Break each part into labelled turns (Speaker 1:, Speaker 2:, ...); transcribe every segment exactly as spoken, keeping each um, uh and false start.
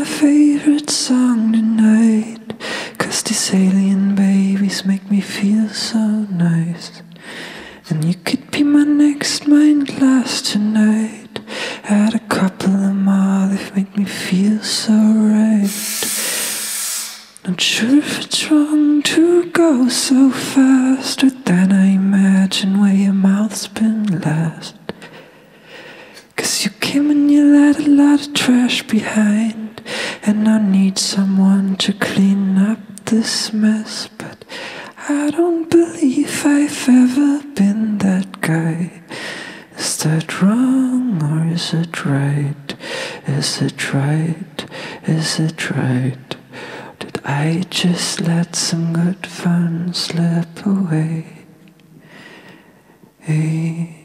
Speaker 1: my favorite song tonight, 'cause these alien babies make me feel so nice. And you could be my next mind glass tonight. Add a couple of more, they make me feel so right. Not sure if it's wrong to go so fast, but then I imagine where your mouth's been last. 'Cause you came and you left a lot of trash behind, and I need someone to clean up this mess. But I don't believe I've ever been that guy. Is that wrong or is it right? Is it right? Is it right? Did I just let some good fun slip away? Hey.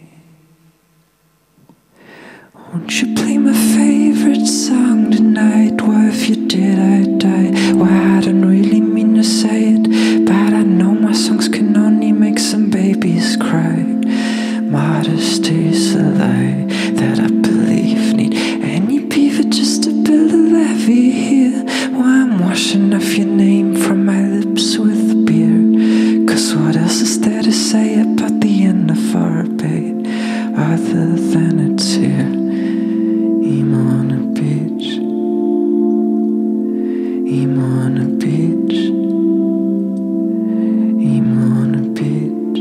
Speaker 1: Won't you play my favorite song tonight? Why, if you did, I'd die. Why, I don't really mean to say it, but I know my songs can only make some babies cry. Modesty's a lie that I believe need any beaver just to build a levee here. Why, I'm washing off your name from my lips with beer. 'Cause what else is there to say about the end of our bait, other than it's here? Emo on a beach, emo on a beach, emo on a beach,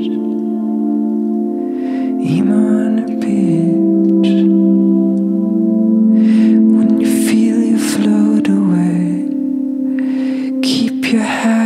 Speaker 1: emo on a beach. When you feel you float away, keep your head